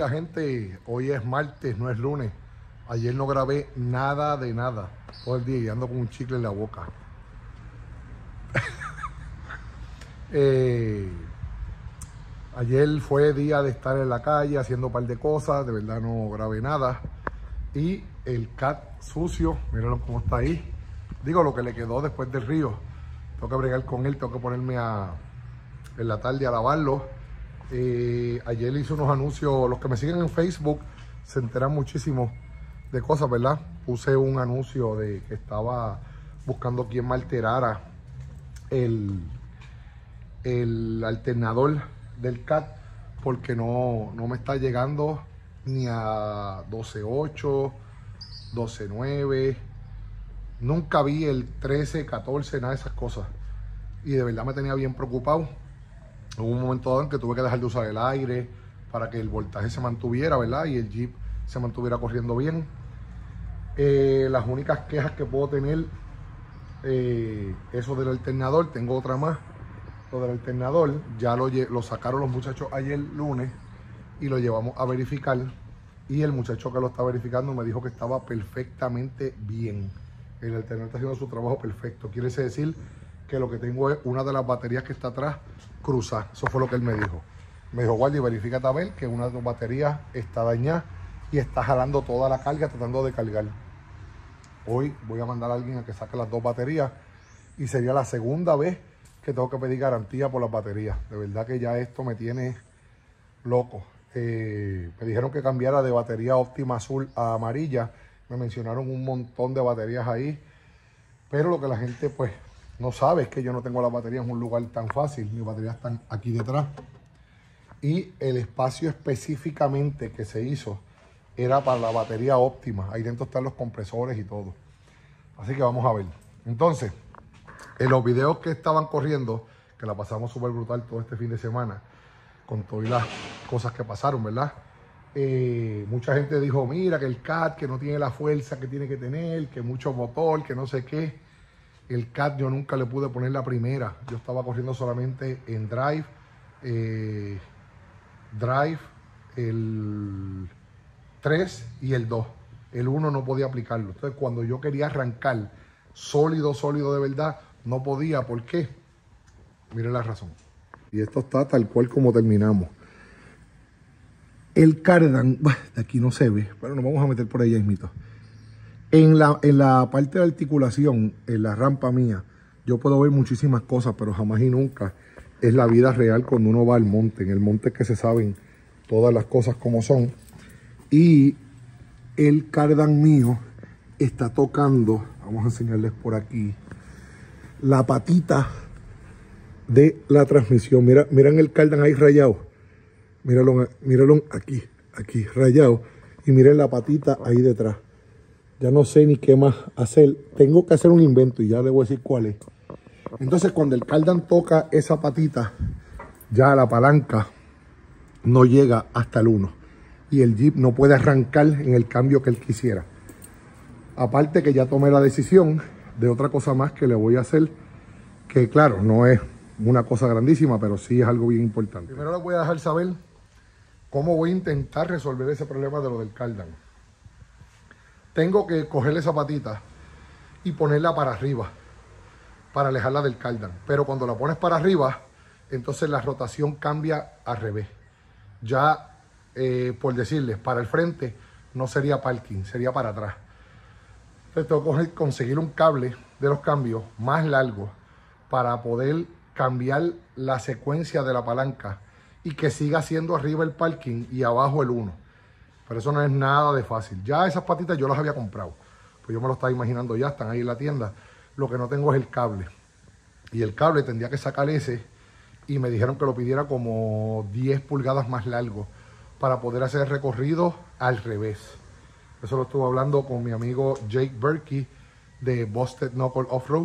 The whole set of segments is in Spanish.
días, gente. Hoy es martes, no es lunes. Ayer no grabé nada de nada. Todo el día y ando con un chicle en la boca. Ayer fue día de estar en la calle haciendo un par de cosas. De verdad no grabé nada. Y el cat sucio, mírenlo cómo está ahí. Digo, lo que le quedó después del río. Tengo que bregar con él, tengo que ponerme en la tarde a lavarlo. Ayer hice unos anuncios. Los que me siguen en Facebook se enteran muchísimo de cosas, ¿verdad? Puse un anuncio de que estaba buscando quien me alterara el alternador del CAT, porque no me está llegando ni a 12.8, 12.9. Nunca vi el 13, 14, nada de esas cosas. Y de verdad me tenía bien preocupado. Hubo un momento dado en que tuve que dejar de usar el aire para que el voltaje se mantuviera, ¿verdad? Y el Jeep se mantuviera corriendo bien. Las únicas quejas que puedo tener, eso del alternador. Tengo otra más. Lo del alternador, ya lo sacaron los muchachos ayer lunes y lo llevamos a verificar. Y el muchacho que lo está verificando me dijo que estaba perfectamente bien. El alternador está haciendo su trabajo perfecto. Quiere decir que lo que tengo es una de las baterías que está atrás cruzada. Eso fue lo que él me dijo. Me dijo, Guardia, verifícate a ver que una de tus baterías está dañada y está jalando toda la carga tratando de cargar. Hoy voy a mandar a alguien a que saque las dos baterías y sería la segunda vez que tengo que pedir garantía por las baterías. De verdad que ya esto me tiene loco. Me dijeron que cambiara de batería óptima azul a amarilla. Me mencionaron un montón de baterías ahí. Pero lo que la gente pues no sabe es que yo no tengo las baterías en un lugar tan fácil. Mis baterías están aquí detrás. Y el espacio específicamente que se hizo era para la batería óptima. Ahí dentro están los compresores y todo. Así que vamos a ver. Entonces, en los videos que estaban corriendo, que la pasamos súper brutal todo este fin de semana, con todas las cosas que pasaron, ¿verdad? Mucha gente dijo, mira, que el CAT, que no tiene la fuerza que tiene que tener, que mucho motor, que no sé qué. El CAT yo nunca le pude poner la primera. Yo estaba corriendo solamente en drive, el 3 y el 2. El 1 no podía aplicarlo. Entonces, cuando yo quería arrancar sólido de verdad, no podía. ¿Por qué? Miren la razón. Y esto está tal cual como terminamos. El cardan, de aquí no se ve, pero nos vamos a meter por ahí mismito. En la parte de articulación, en la rampa mía, yo puedo ver muchísimas cosas, pero jamás y nunca es la vida real cuando uno va al monte. En el monte es que se saben todas las cosas como son. Y el cardan mío está tocando, vamos a enseñarles por aquí, la patita de la transmisión. Miren el cardan ahí rayado. Míralo aquí rayado. Y miren la patita ahí detrás. Ya no sé ni qué más hacer. Tengo que hacer un invento y ya le voy a decir cuál es. Entonces, cuando el cardan toca esa patita, ya la palanca no llega hasta el 1. Y el Jeep no puede arrancar en el cambio que él quisiera. Aparte que ya tomé la decisión de otra cosa más que le voy a hacer, que claro, no es una cosa grandísima, pero sí es algo bien importante. Primero les voy a dejar saber cómo voy a intentar resolver ese problema de lo del cardan. Tengo que coger esa patita y ponerla para arriba, para alejarla del cardan. Pero cuando la pones para arriba, entonces la rotación cambia al revés. Ya, por decirles, para el frente no sería parking, sería para atrás. Entonces tengo que conseguir un cable de los cambios más largo para poder cambiar la secuencia de la palanca y que siga siendo arriba el parking y abajo el 1. Pero eso no es nada de fácil. Ya esas patitas yo las había comprado. Pues yo me lo estaba imaginando ya, están ahí en la tienda. Lo que no tengo es el cable. Y el cable tendría que sacar ese y me dijeron que lo pidiera como 10 pulgadas más largo para poder hacer el recorrido al revés. Eso lo estuve hablando con mi amigo Jake Berkey de Busted Knuckle Off-Road.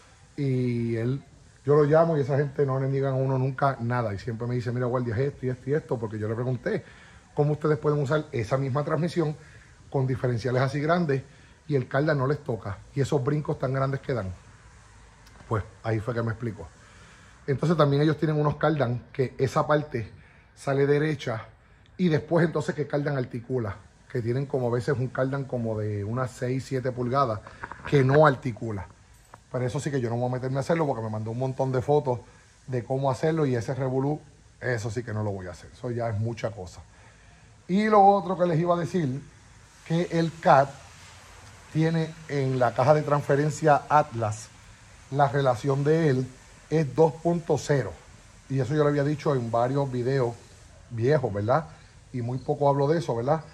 Y yo lo llamo y esa gente no le niegan a uno nunca nada. Y siempre me dice, mira, Guardia, esto y esto y esto. Porque yo le pregunté cómo ustedes pueden usar esa misma transmisión con diferenciales así grandes y el cardan no les toca. Y esos brincos tan grandes que dan. Pues ahí fue que me explicó. Entonces también ellos tienen unos cardan que esa parte sale derecha y después entonces que cardan articula, que tienen como a veces un cardan como de unas 6, 7 pulgadas que no articula. Pero eso sí que yo no voy a meterme a hacerlo porque me mandó un montón de fotos de cómo hacerlo y ese revolú, eso sí que no lo voy a hacer. Eso ya es mucha cosa. Y lo otro que les iba a decir, que el CAT tiene en la caja de transferencia Atlas, la relación de él es 2.0. Y eso yo lo había dicho en varios videos viejos, ¿verdad? Y muy poco hablo de eso, ¿verdad?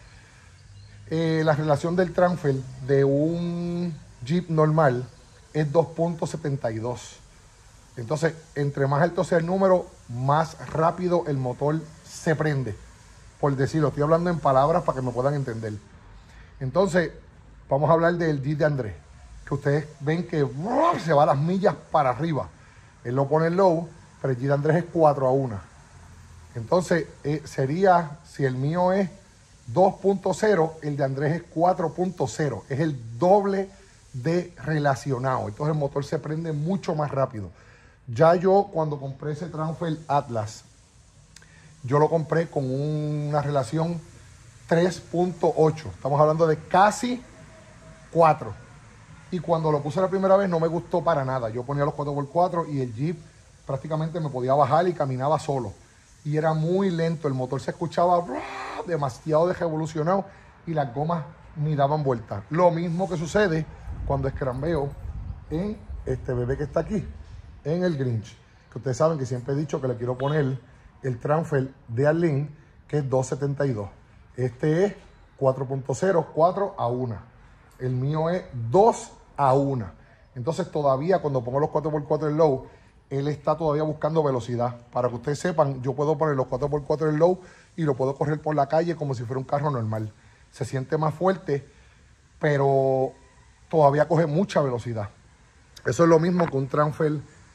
La relación del transfer de un Jeep normal es 2.72. Entonces, entre más alto sea el número, más rápido el motor se prende. Por decirlo, estoy hablando en palabras para que me puedan entender. Entonces, vamos a hablar del Jeep de Andrés, que ustedes ven que se va a las millas para arriba. Él lo pone en low, pero el Jeep de Andrés es 4-1. Entonces, sería, si el mío es 2.0, el de Andrés es 4.0. Es el doble de relacionado. Entonces el motor se prende mucho más rápido. Ya yo cuando compré ese transfer Atlas, yo lo compré con una relación 3.8. Estamos hablando de casi 4. Y cuando lo puse la primera vez no me gustó para nada. Yo ponía los 4x4 y el Jeep prácticamente me podía bajar y caminaba solo. Y era muy lento, el motor se escuchaba demasiado desrevolucionado y las gomas ni daban vuelta. Lo mismo que sucede cuando escrambeo en este bebé que está aquí, en el Grinch. Que ustedes saben que siempre he dicho que le quiero poner el transfer de Arlene, que es 2.72. Este es 4.0, 4-1. El mío es 2-1. Entonces todavía cuando pongo los 4x4 en low, él está todavía buscando velocidad. Para que ustedes sepan, yo puedo poner los 4x4 en low y lo puedo correr por la calle como si fuera un carro normal. Se siente más fuerte, pero todavía coge mucha velocidad. Eso es lo mismo que un transfer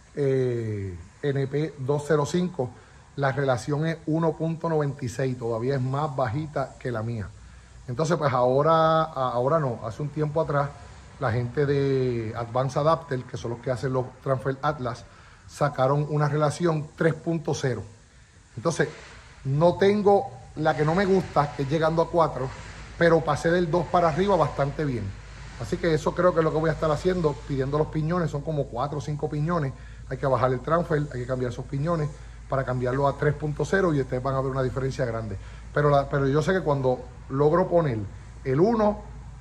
NP 205. La relación es 1.96, todavía es más bajita que la mía. Entonces, pues ahora no, hace un tiempo atrás, la gente de Advanced Adapter, que son los que hacen los transfer Atlas, sacaron una relación 3.0. Entonces, no tengo la que no me gusta, que es llegando a 4, pero pasé del 2 para arriba bastante bien. Así que eso creo que es lo que voy a estar haciendo, pidiendo los piñones, son como 4 o 5 piñones. Hay que bajar el transfer, hay que cambiar esos piñones para cambiarlo a 3.0 y ustedes van a ver una diferencia grande. Pero yo sé que cuando logro poner el 1,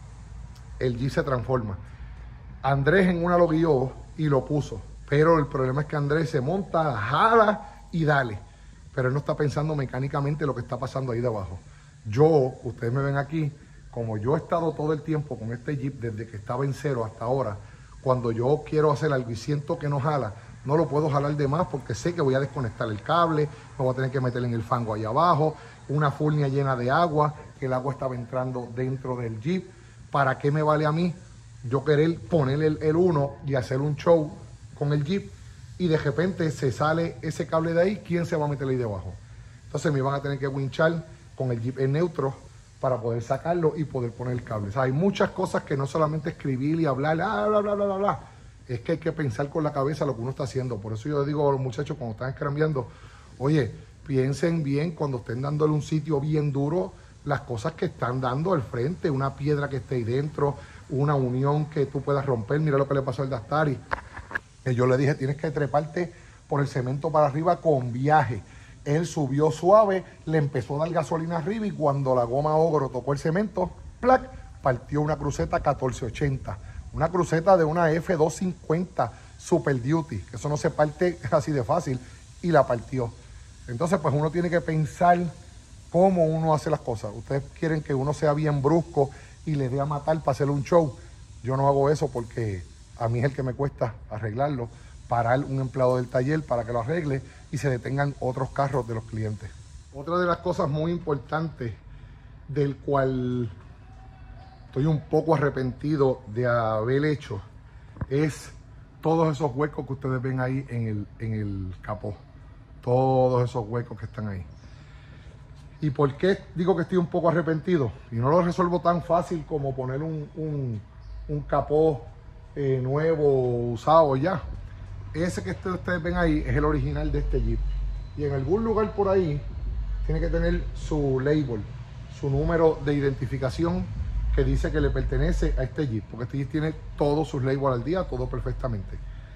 el G se transforma. Andrés en una lo guió y lo puso. Pero el problema es que Andrés se monta, jala y dale. Pero él no está pensando mecánicamente lo que está pasando ahí debajo. Yo, ustedes me ven aquí, como yo he estado todo el tiempo con este Jeep desde que estaba en 0 hasta ahora, cuando yo quiero hacer algo y siento que no jala, no lo puedo jalar de más porque sé que voy a desconectar el cable, me voy a tener que meter en el fango ahí abajo, una furnia llena de agua, que el agua estaba entrando dentro del Jeep. ¿Para qué me vale a mí yo querer poner el 1 y hacer un show con el Jeep y de repente se sale ese cable de ahí? ¿Quién se va a meter ahí debajo? Entonces me van a tener que winchar con el Jeep en neutro para poder sacarlo y poder poner el cable. O sea, hay muchas cosas que no solamente escribir y hablar, bla, bla, bla, bla, bla. Es que hay que pensar con la cabeza lo que uno está haciendo. Por eso yo digo a los muchachos cuando están escrambeando, oye, piensen bien cuando estén dándole un sitio bien duro, las cosas que están dando al frente, una piedra que esté ahí dentro, una unión que tú puedas romper. Mira lo que le pasó al Dastari. Yo le dije, tienes que treparte por el cemento para arriba con viaje. Él subió suave, le empezó a dar gasolina arriba y cuando la goma ogro tocó el cemento, ¡plac!, partió una cruceta 1480. Una cruceta de una F250 Super Duty, que eso no se parte así de fácil, y la partió. Entonces, pues uno tiene que pensar cómo uno hace las cosas. Ustedes quieren que uno sea bien brusco y les dé a matar para hacer un show. Yo no hago eso porque a mí es el que me cuesta arreglarlo, parar un empleado del taller para que lo arregle y se detengan otros carros de los clientes. Otra de las cosas muy importantes del cual estoy un poco arrepentido de haber hecho es todos esos huecos que ustedes ven ahí en el capó. Todos esos huecos que están ahí. ¿Y por qué digo que estoy un poco arrepentido? Y no lo resuelvo tan fácil como poner un capó nuevo, usado ya. Ese que ustedes ven ahí es el original de este Jeep. Y en algún lugar por ahí tiene que tener su label, su número de identificación que dice que le pertenece a este Jeep, porque este Jeep tiene todos sus labels al día, todo perfectamente.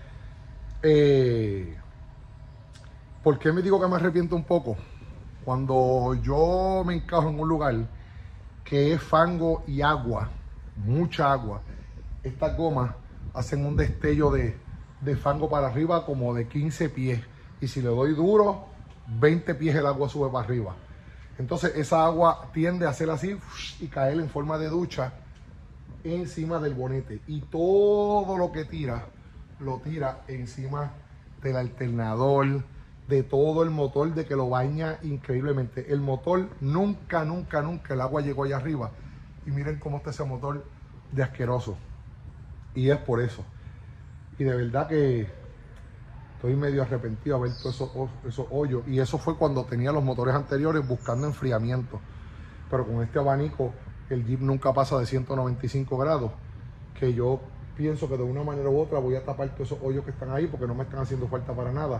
¿Por qué me digo que me arrepiento un poco? Cuando yo me encajo en un lugar que es fango y agua, mucha agua, estas gomas hacen un destello de fango para arriba como de 15 pies. Y si le doy duro, 20 pies el agua sube para arriba. Entonces esa agua tiende a hacer así y caer en forma de ducha encima del bonete. Y todo lo que tira, lo tira encima del alternador, de todo el motor, de que lo baña increíblemente. El motor nunca el agua llegó allá arriba. Y miren cómo está ese motor de asqueroso. Y es por eso. Y de verdad que estoy medio arrepentido de ver todos esos hoyos. Y eso fue cuando tenía los motores anteriores buscando enfriamiento. Pero con este abanico, el Jeep nunca pasa de 195 grados. Que yo pienso que de una manera u otra voy a tapar todos esos hoyos que están ahí porque no me están haciendo falta para nada.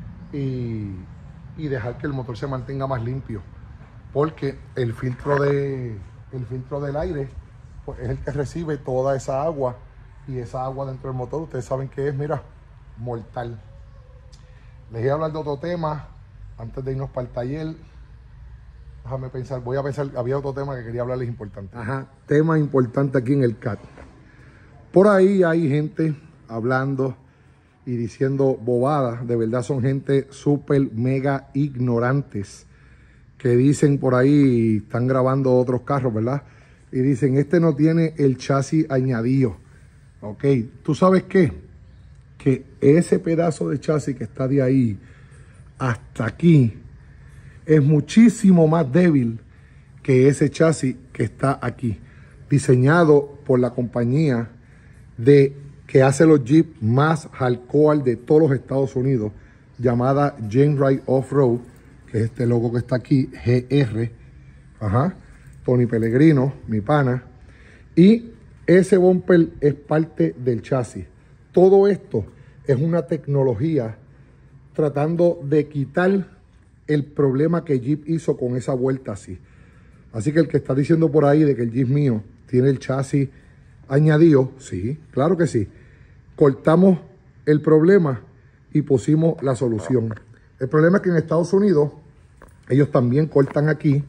Y dejar que el motor se mantenga más limpio. Porque el filtro del aire pues, es el que recibe toda esa agua. Y esa agua dentro del motor, ustedes saben que es, mira, mortal. Les voy a hablar de otro tema antes de irnos para el taller. Déjame pensar, voy a pensar, había otro tema que quería hablarles importante. Ajá, tema importante aquí en el CAT. Por ahí hay gente hablando y diciendo bobadas. De verdad son gente súper mega ignorantes que dicen por ahí, están grabando otros carros, ¿verdad? Y dicen, este no tiene el chasis añadido. Ok, ¿tú sabes qué? Que ese pedazo de chasis que está de ahí hasta aquí es muchísimo más débil que ese chasis que está aquí. Diseñado por la compañía que hace los Jeep más hardcore de todos los Estados Unidos, llamada Genride Off-Road, que es este logo que está aquí, GR. Ajá, Tony Pellegrino, mi pana. Y ese bumper es parte del chasis. Todo esto es una tecnología tratando de quitar el problema que Jeep hizo con esa vuelta así. Así que el que está diciendo por ahí de que el Jeep mío tiene el chasis añadido, sí, claro que sí. Cortamos el problema y pusimos la solución. El problema es que en Estados Unidos ellos también cortan aquí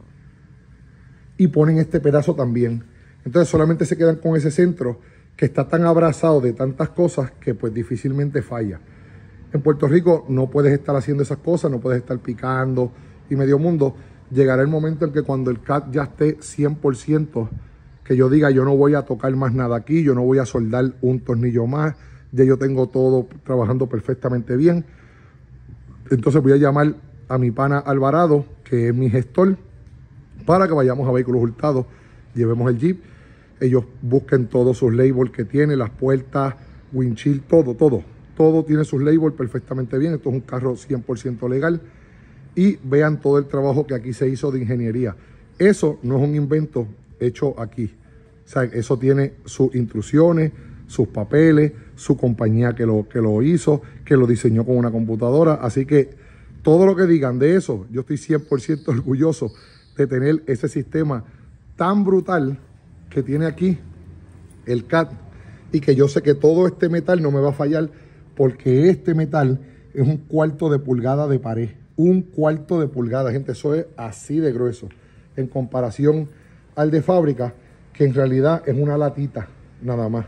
y ponen este pedazo también. Entonces solamente se quedan con ese centro que está tan abrazado de tantas cosas que pues difícilmente falla. En Puerto Rico no puedes estar haciendo esas cosas, no puedes estar picando y medio mundo. Llegará el momento en que cuando el CAT ya esté 100%, que yo diga yo no voy a tocar más nada aquí, yo no voy a soldar un tornillo más, ya yo tengo todo trabajando perfectamente bien. Entonces voy a llamar a mi pana Alvarado, que es mi gestor, para que vayamos a vehículos hurtados, llevemos el Jeep, ellos busquen todos sus labels que tiene, las puertas, windshield, todo tiene sus labels perfectamente bien. Esto es un carro 100% legal y vean todo el trabajo que aquí se hizo de ingeniería. Eso no es un invento hecho aquí, o sea, eso tiene sus instrucciones, sus papeles, su compañía que lo hizo, que lo diseñó con una computadora. Así que todo lo que digan de eso, yo estoy 100% orgulloso de tener ese sistema tan brutal que tiene aquí el CAT, y que yo sé que todo este metal no me va a fallar, porque este metal es 1/4 de pulgada de pared. 1/4 de pulgada, gente, eso es así de grueso en comparación al de fábrica, que en realidad es una latita nada más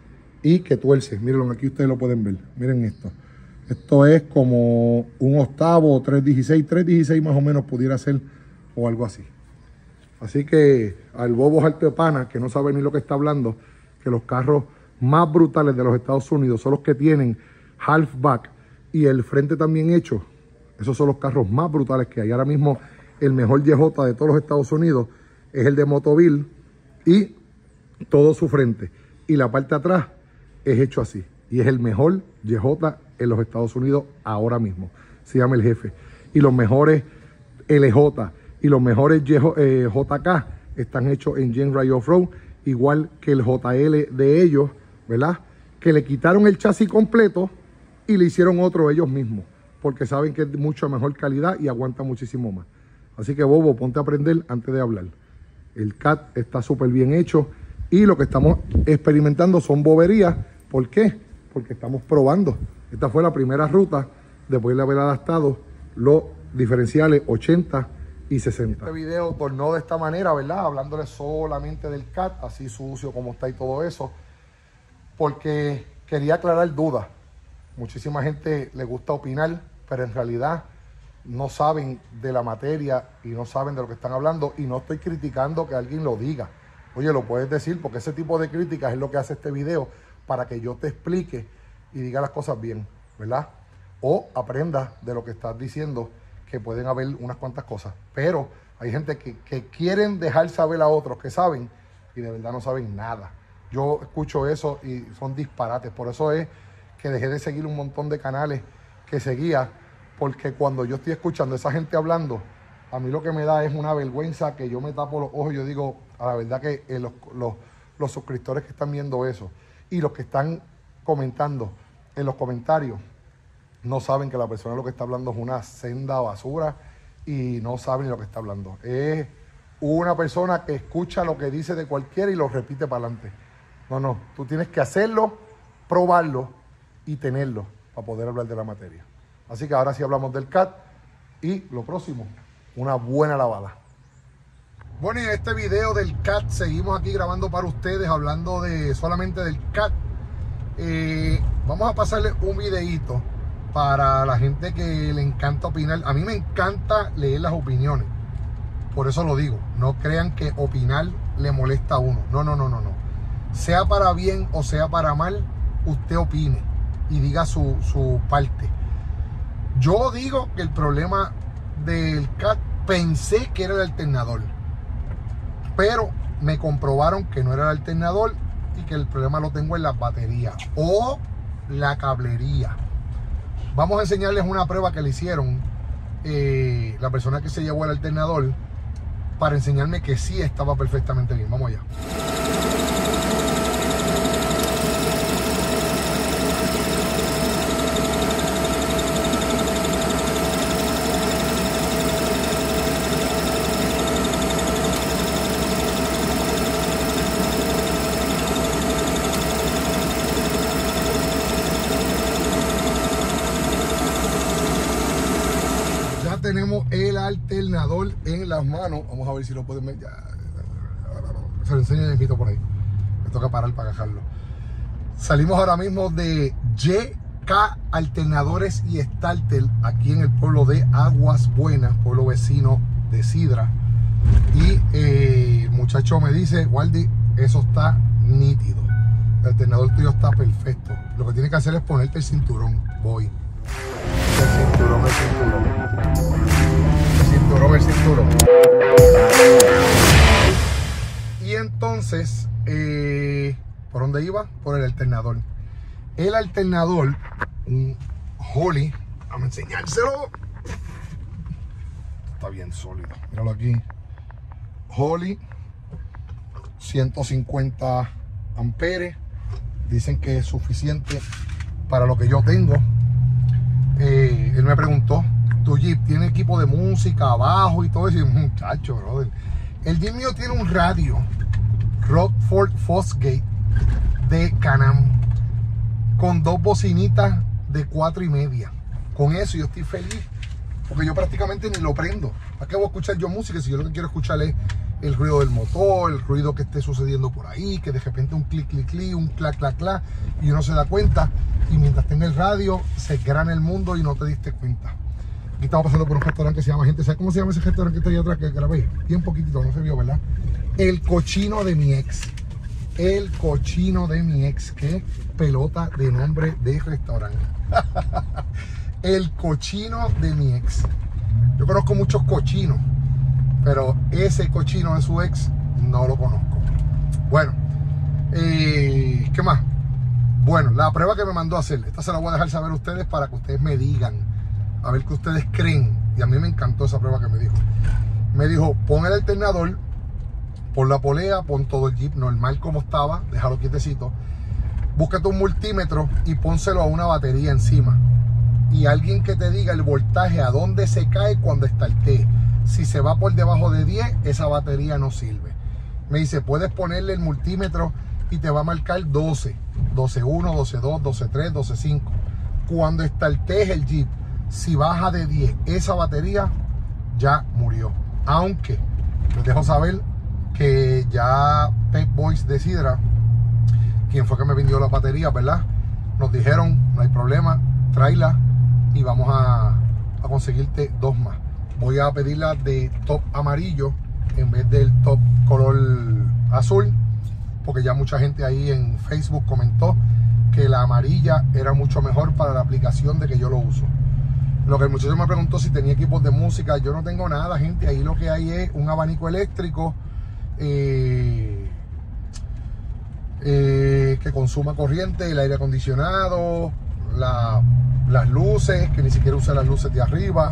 y que tuerce. Mírenlo, aquí ustedes lo pueden ver. Miren esto. Esto es como 1/8 o 3/16 más o menos pudiera ser, o algo así. Así que al bobo Jaltepana, que no sabe ni lo que está hablando, que los carros más brutales de los Estados Unidos son los que tienen halfback y el frente también hecho. Esos son los carros más brutales que hay. Ahora mismo el mejor YJ de todos los Estados Unidos es el de Motoville, y todo su frente y la parte de atrás es hecho así. Y es el mejor YJ en los Estados Unidos ahora mismo. Se llama el Jefe. Y los mejores LJ y los mejores JK están hechos en Genride Off-Road, igual que el JL de ellos, ¿verdad? Que le quitaron el chasis completo y le hicieron otro ellos mismos, porque saben que es de mucha mejor calidad y aguanta muchísimo más. Así que, bobo, ponte a aprender antes de hablar. El CAT está súper bien hecho y lo que estamos experimentando son boberías. ¿Por qué? Porque estamos probando. Esta fue la primera ruta después de haber adaptado los diferenciales 80 y 60. Este video tornó de esta manera, ¿verdad? Hablándole solamente del CAT, así sucio como está y todo eso, porque quería aclarar dudas. Muchísima gente le gusta opinar, pero en realidad no saben de la materia y no saben de lo que están hablando, y no estoy criticando que alguien lo diga. Oye, lo puedes decir, porque ese tipo de críticas es lo que hace este video, para que yo te explique y diga las cosas bien, ¿verdad? O aprendas de lo que estás diciendo, que pueden haber unas cuantas cosas. Pero hay gente que quieren dejar saber a otros que saben y de verdad no saben nada. Yo escucho eso y son disparates. Por eso es que dejé de seguir un montón de canales que seguía, porque cuando yo estoy escuchando a esa gente hablando, a mí lo que me da es una vergüenza que yo me tapo los ojos y yo digo, a la verdad que los suscriptores que están viendo eso y los que están comentando en los comentarios no saben que la persona lo que está hablando es una senda basura y no saben ni lo que está hablando. Es una persona que escucha lo que dice de cualquiera y lo repite para adelante. No, tú tienes que hacerlo, probarlo y tenerlo para poder hablar de la materia. Así que ahora sí hablamos del CAT y lo próximo, una buena lavada. Bueno, y en este video del CAT seguimos aquí grabando para ustedes, hablando solamente del CAT. Vamos a pasarle un videíto para la gente que le encanta opinar. A mí me encanta leer las opiniones, por eso lo digo. No crean que opinar le molesta a uno. No. Sea para bien o sea para mal, usted opine y diga su parte. Yo digo que el problema del CAT, pensé que era el alternador, pero me comprobaron que no era el alternador y que el problema lo tengo en las baterías o la cablería. Vamos a enseñarles una prueba que le hicieron la persona que se llevó el alternador, para enseñarme que sí estaba perfectamente bien. Vamos allá. Tenemos el alternador en las manos. Vamos a ver si lo pueden ver. Se lo enseño el por ahí. Me toca parar para agajarlo. Salimos ahora mismo de YK Alternadores y Starter, aquí en el pueblo de Aguas Buenas, pueblo vecino de Sidra. Y el muchacho me dice: Waldy, eso está nítido. El alternador tuyo está perfecto. Lo que tienes que hacer es ponerte el cinturón. Voy. El cinturón. Y entonces, ¿por dónde iba? Por el alternador. El alternador, un Holley, vamos a enseñárselo. Está bien sólido, míralo aquí. Holley, 150 amperes. Dicen que es suficiente para lo que yo tengo. Él me preguntó: ¿tu Jeep tiene equipo de música abajo y todo eso? Y muchacho, brother, el Jeep mío tiene un radio Rockford Fosgate de Can-Am con dos bocinitas de 4,5. Con eso yo estoy feliz, porque yo prácticamente ni lo prendo. ¿Para qué voy a escuchar yo música si yo lo que quiero escuchar es el ruido del motor, el ruido que esté sucediendo por ahí, que de repente un clic, clic, clic, un clac, clac, clac, y uno se da cuenta, y mientras tenga el radio se grana el mundo y no te diste cuenta? Aquí estamos pasando por un restaurante que se llama, gente, ¿sabes cómo se llama ese restaurante que está ahí atrás que grabé? Bien poquitito, no se vio, ¿verdad? El Cochino de mi ex. El Cochino de mi ex. Qué pelota de nombre de restaurante. El Cochino de mi ex. Yo conozco muchos cochinos, pero ese cochino de su ex no lo conozco. Bueno, ¿qué más? Bueno, la prueba que me mandó a hacer, esta se la voy a dejar saber a ustedes para que ustedes me digan, a ver qué ustedes creen. Y a mí me encantó esa prueba que me dijo. Me dijo: pon el alternador, pon la polea, pon todo el Jeep normal como estaba, déjalo quietecito, búscate un multímetro y pónselo a una batería encima. Y alguien que te diga el voltaje, a dónde se cae cuando estartee. Si se va por debajo de 10, esa batería no sirve. Me dice, puedes ponerle el multímetro y te va a marcar 12, 12.1, 12.2, 12.3, 12.5. Cuando estartees el Jeep, si baja de 10, esa batería ya murió. Aunque les dejo saber que ya Pep Boys de Sidra, quien fue que me vendió la batería, ¿verdad? Nos dijeron, no hay problema, tráela y vamos a conseguirte 2 más. Voy a pedirla de top amarillo en vez del top color azul, porque ya mucha gente ahí en Facebook comentó que la amarilla era mucho mejor para la aplicación de que yo lo uso. Lo que el muchacho me preguntó si tenía equipos de música, yo no tengo nada, gente. Ahí lo que hay es un abanico eléctrico que consuma corriente, el aire acondicionado, las luces, que ni siquiera usa las luces de arriba.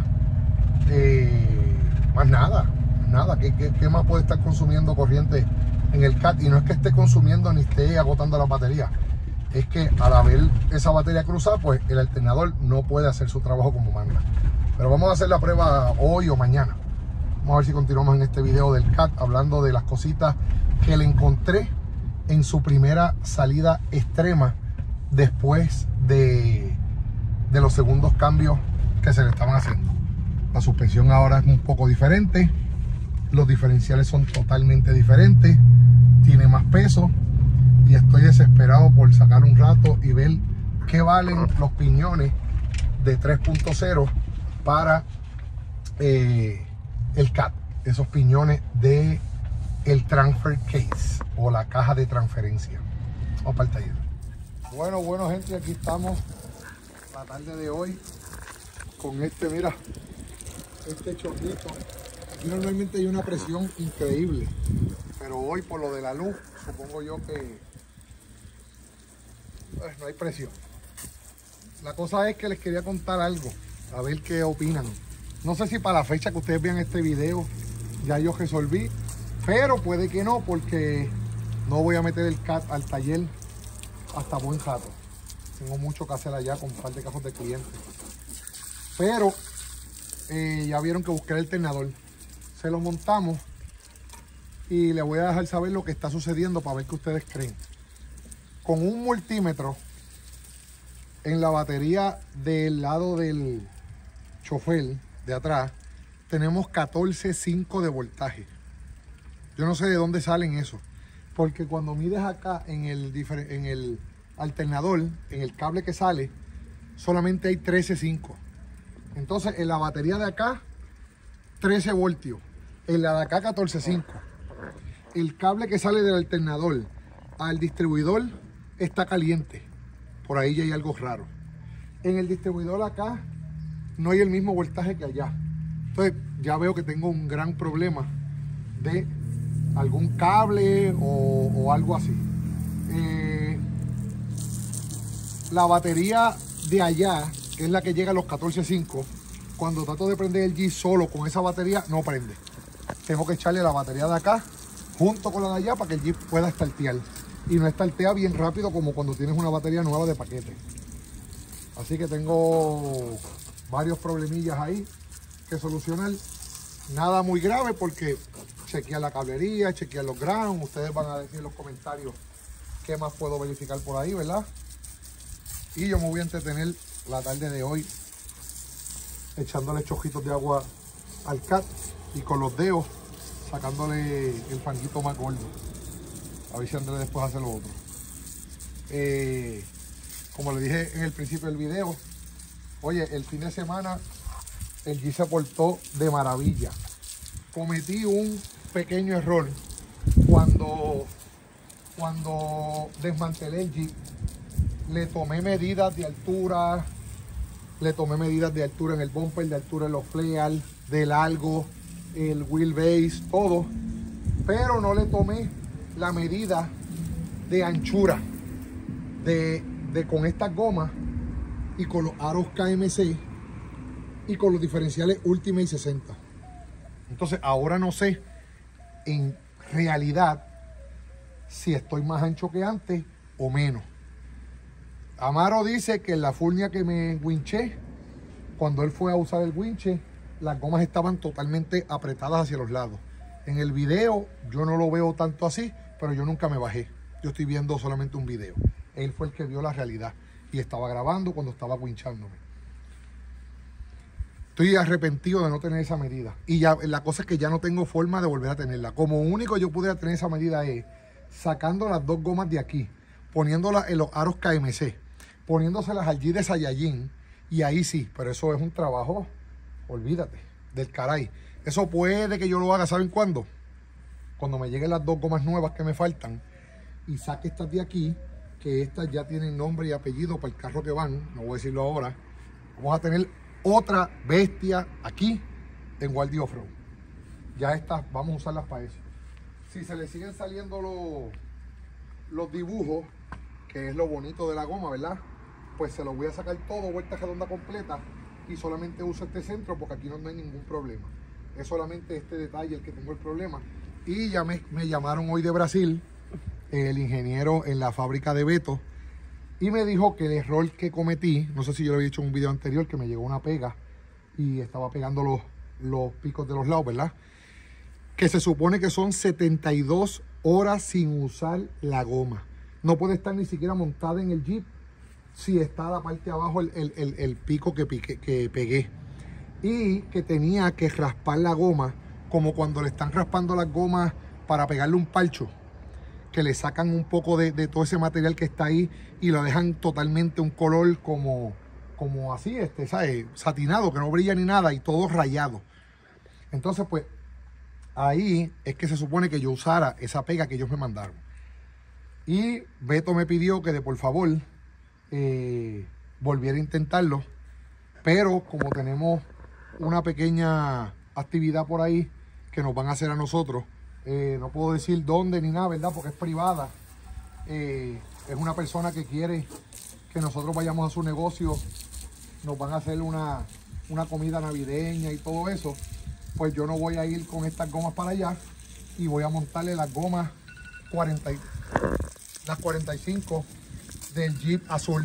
Más nada. ¿Qué más puede estar consumiendo corriente en el CAT? Y no es que esté consumiendo ni esté agotando la batería, es que al haber esa batería cruzada, pues el alternador no puede hacer su trabajo como manda. Pero vamos a hacer la prueba hoy o mañana. Vamos a ver si continuamos en este video del CAT, hablando de las cositas que le encontré en su primera salida extrema después de los segundos cambios que se le estaban haciendo. La suspensión ahora es un poco diferente, los diferenciales son totalmente diferentes, tiene más peso y estoy desesperado por sacar un rato y ver qué valen los piñones de 3.0 para el CAT, esos piñones de el transfer case o la caja de transferencia. Vamos para el taller. Bueno gente, aquí estamos la tarde de hoy con este, mira, este chorrito. Aquí normalmente hay una presión increíble, pero hoy por lo de la luz supongo yo que pues, no hay presión. La cosa es que les quería contar algo, a ver qué opinan. No sé si para la fecha que ustedes vean este video ya yo resolví, pero puede que no, porque no voy a meter el CAT al taller hasta buen rato. Tengo mucho que hacer allá con un par de casos de clientes. Pero ya vieron que busqué el alternador. Se lo montamos y les voy a dejar saber lo que está sucediendo para ver qué ustedes creen. Con un multímetro en la batería del lado del chofer de atrás tenemos 14.5 de voltaje. Yo no sé de dónde salen eso, porque cuando mides acá en el alternador, en el cable que sale, solamente hay 13.5. Entonces en la batería de acá 13 voltios, en la de acá 14.5. El cable que sale del alternador al distribuidor está caliente, por ahí ya hay algo raro. En el distribuidor acá no hay el mismo voltaje que allá. Entonces ya veo que tengo un gran problema de algún cable o algo así. La batería de allá, que es la que llega a los 14.5, cuando trato de prender el Jeep solo con esa batería, no prende. Tengo que echarle la batería de acá junto con la de allá para que el Jeep pueda startear. Y no startea bien rápido como cuando tienes una batería nueva de paquete. Así que tengo varios problemillas ahí que solucionar. Nada muy grave porque chequear la cablería, chequear los ground. Ustedes van a decir en los comentarios qué más puedo verificar por ahí, ¿verdad? Y yo me voy a entretener la tarde de hoy echándole chojitos de agua al CAT y con los dedos sacándole el fanguito más gordo. A ver si Andrés después hace lo otro. Como le dije en el principio del video, oye, el fin de semana el Jeep se portó de maravilla. Cometí un pequeño error cuando desmantelé el Jeep. Le tomé medidas de altura, en el bumper, de altura en los flares, de largo, el wheelbase, todo, pero no le tomé la medida de anchura de con estas gomas y con los aros KMC y con los diferenciales Ultimate 60. Entonces ahora no sé en realidad si estoy más ancho que antes o menos. Amaro dice que en la furnia que me winché, cuando él fue a usar el winche, las gomas estaban totalmente apretadas hacia los lados. En el video yo no lo veo tanto así, pero yo nunca me bajé. Yo estoy viendo solamente un video. Él fue el que vio la realidad y estaba grabando cuando estaba winchándome. Estoy arrepentido de no tener esa medida. Y ya la cosa es que ya no tengo forma de volver a tenerla. Como único yo pudiera tener esa medida es sacando las dos gomas de aquí, poniéndolas en los aros KMC, poniéndoselas al G de Saiyajin, y ahí sí, pero eso es un trabajo, olvídate, del caray. Eso puede que yo lo haga, ¿saben cuándo? Cuando me lleguen las dos gomas nuevas que me faltan y saque estas de aquí, que estas ya tienen nombre y apellido para el carro que van, no voy a decirlo ahora. Vamos a tener otra bestia aquí en Guardia Offroad. Ya estas vamos a usarlas para eso. Si se le siguen saliendo los dibujos, que es lo bonito de la goma, ¿verdad? Pues se lo voy a sacar todo, vuelta redonda completa, y solamente uso este centro porque aquí no hay ningún problema. Es solamente este detalle el que tengo el problema. Y ya me llamaron hoy de Brasil, el ingeniero en la fábrica de Beto, y me dijo que el error que cometí, no sé si yo lo había hecho en un video anterior, que me llegó una pega y estaba pegando los picos de los lados, ¿verdad? Que se supone que son 72 horas sin usar la goma. No puede estar ni siquiera montada en el Jeep si está la parte de abajo el pico que pegué. Y que tenía que raspar la goma, como cuando le están raspando las gomas para pegarle un parcho, que le sacan un poco de todo ese material que está ahí y lo dejan totalmente un color como así, ¿sabes? Satinado, que no brilla ni nada y todo rayado. Entonces, pues, ahí es que se supone que yo usara esa pega que ellos me mandaron. Y Beto me pidió que por favor volviera a intentarlo, pero como tenemos una pequeña actividad por ahí que nos van a hacer a nosotros, no puedo decir dónde ni nada, ¿verdad? Porque es privada. Es una persona que quiere que nosotros vayamos a su negocio. Nos van a hacer una comida navideña y todo eso. Pues yo no voy a ir con estas gomas para allá y voy a montarle las gomas 45 del Jeep azul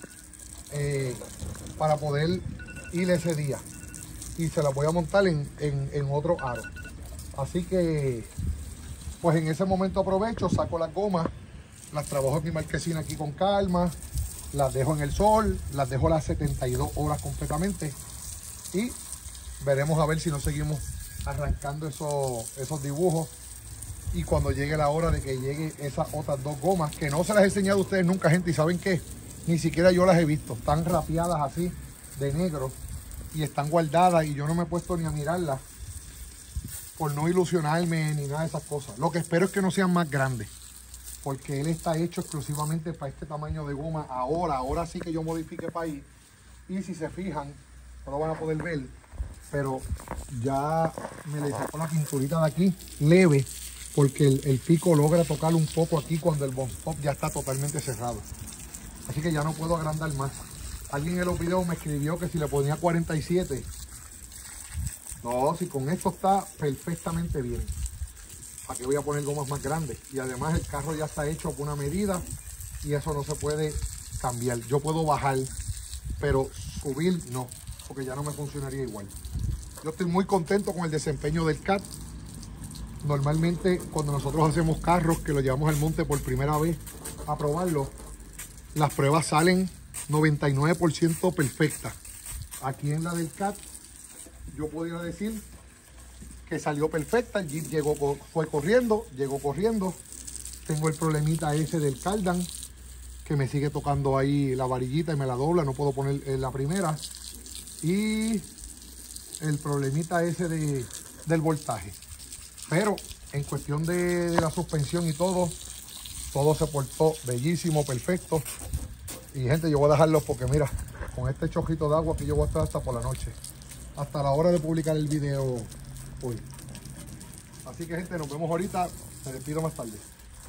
para poder ir ese día. Y se las voy a montar en otro aro. Así que, pues en ese momento aprovecho, saco las gomas, las trabajo en mi marquesina aquí con calma, las dejo en el sol, las dejo las 72 horas completamente y veremos a ver si nos seguimos arrancando esos dibujos. Y cuando llegue la hora de que llegue esas otras dos gomas, que no se las he enseñado a ustedes nunca, gente, y ¿saben qué? Ni siquiera yo las he visto, están rapeadas así de negro y están guardadas y yo no me he puesto ni a mirarlas por no ilusionarme ni nada de esas cosas. Lo que espero es que no sean más grandes, porque él está hecho exclusivamente para este tamaño de goma. Ahora sí que yo modifique para ahí. Y si se fijan, no lo van a poder ver, pero ya me le sacó la pinturita de aquí leve, porque el pico logra tocar un poco aquí cuando el bump stop ya está totalmente cerrado. Así que ya no puedo agrandar más. Alguien en los videos me escribió que si le ponía 47. No, si con esto está perfectamente bien. ¿Para qué voy a poner gomas más grandes? Y además el carro ya está hecho con una medida y eso no se puede cambiar. Yo puedo bajar, pero subir no, porque ya no me funcionaría igual. Yo estoy muy contento con el desempeño del CAT. Normalmente cuando nosotros hacemos carros que lo llevamos al monte por primera vez a probarlo, las pruebas salen 99% perfectas. Aquí en la del CAT yo podría decir que salió perfecta. El Jeep llegó, llegó corriendo. Tengo el problemita ese del cardan, que me sigue tocando ahí la varillita y me la dobla, no puedo poner la primera. Y el problemita ese del voltaje. Pero en cuestión de la suspensión y todo se portó bellísimo, perfecto. Y gente, yo voy a dejarlo porque mira, con este chojito de agua que yo voy a estar hasta por la noche, hasta la hora de publicar el video hoy. Así que gente, nos vemos ahorita, me despido más tarde.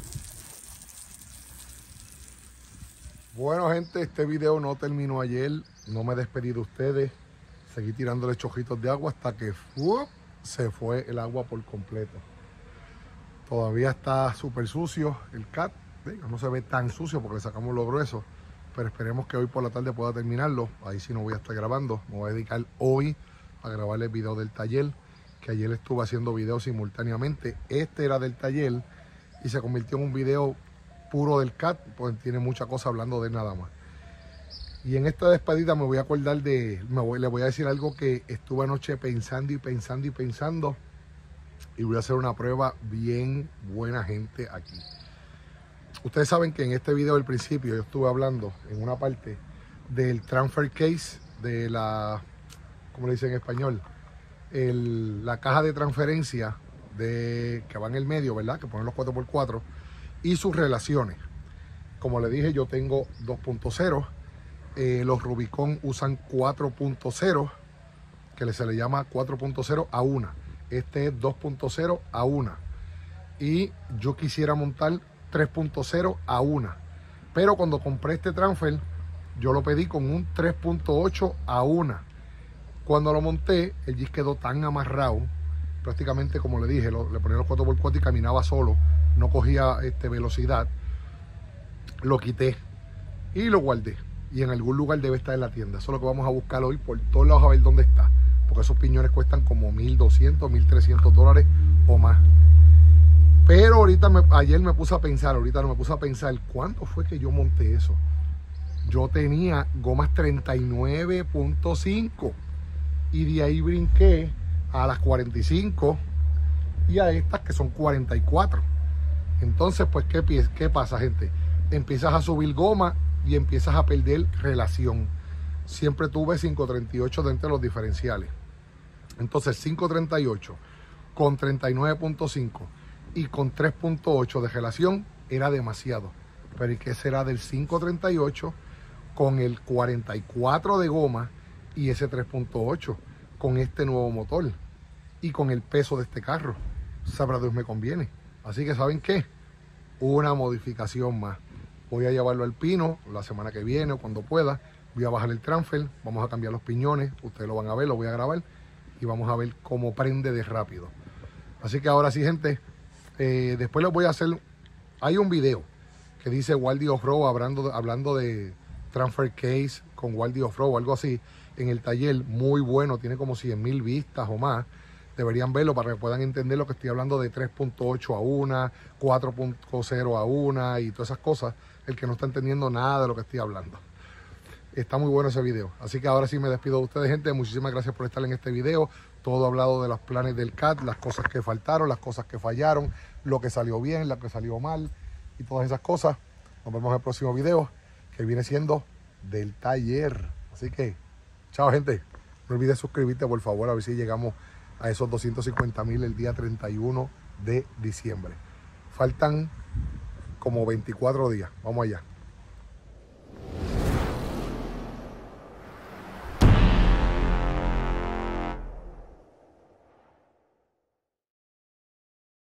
Bueno gente, este video no terminó ayer, no me despedí de ustedes, seguí tirándole chojitos de agua hasta que se fue el agua por completo. Todavía está súper sucio el CAT, no se ve tan sucio porque le sacamos lo grueso, pero esperemos que hoy por la tarde pueda terminarlo. Ahí sí no voy a estar grabando, me voy a dedicar hoy a grabar el video del taller, que ayer estuve haciendo videos simultáneamente. Este era del taller y se convirtió en un video puro del CAT, pues tiene mucha cosa hablando de él nada más. Y en esta despedida me voy a acordar le voy a decir algo que estuve anoche pensando y voy a hacer una prueba bien buena, gente, aquí. Ustedes saben que en este video del principio yo estuve hablando en una parte del transfer case, de la, ¿cómo le dicen en español? La caja de transferencia que va en el medio, ¿verdad? Que ponen los 4x4 y sus relaciones. Como le dije, yo tengo 2.0. Los Rubicon usan 4.0, que se le llama 4.0 a 1. Este es 2.0 a 1. Y yo quisiera montar 3.0 a 1. Pero cuando compré este transfer, yo lo pedí con un 3.8 a 1. Cuando lo monté, el Jeep quedó tan amarrado, prácticamente como le dije, le ponía los 4x4 y caminaba solo, no cogía velocidad. Lo quité y lo guardé. Y en algún lugar debe estar en la tienda. Eso es lo que vamos a buscar hoy por todos lados a ver dónde está. Porque esos piñones cuestan como $1,200, $1,300 o más. Pero ayer me puse a pensar, ¿cuánto fue que yo monté eso? Yo tenía gomas 39.5 y de ahí brinqué a las 45 y a estas que son 44. Entonces, pues, ¿qué pasa, gente? Empiezas a subir goma y empiezas a perder relación. Siempre tuve 538 dentro de los diferenciales. Entonces 538 con 39.5 y con 3.8 de relación era demasiado. Pero ¿y qué será del 538 con el 44 de goma y ese 3.8 con este nuevo motor y con el peso de este carro? Sabrá Dios, me conviene. Así que ¿saben qué? Una modificación más. Voy a llevarlo al pino la semana que viene o cuando pueda. Voy a bajar el transfer, vamos a cambiar los piñones. Ustedes lo van a ver, lo voy a grabar y vamos a ver cómo prende de rápido. Así que ahora sí, gente, después les voy a hacer... Hay un video que dice Waldy Off-Road hablando de transfer case con Waldy Off-Road o algo así en el taller. Muy bueno, tiene como 100,000 vistas o más. Deberían verlo para que puedan entender lo que estoy hablando de 3.8 a 1, 4.0 a 1 y todas esas cosas. El que no está entendiendo nada de lo que estoy hablando. Está muy bueno ese video. Así que ahora sí me despido de ustedes, gente. Muchísimas gracias por estar en este video. Todo hablado de los planes del CAT, las cosas que faltaron, las cosas que fallaron, lo que salió bien, lo que salió mal y todas esas cosas. Nos vemos en el próximo video, que viene siendo del taller. Así que, chao, gente. No olvides suscribirte, por favor, a ver si llegamos a esos 250,000 el día 31 de diciembre. Faltan como 24 días. Vamos allá.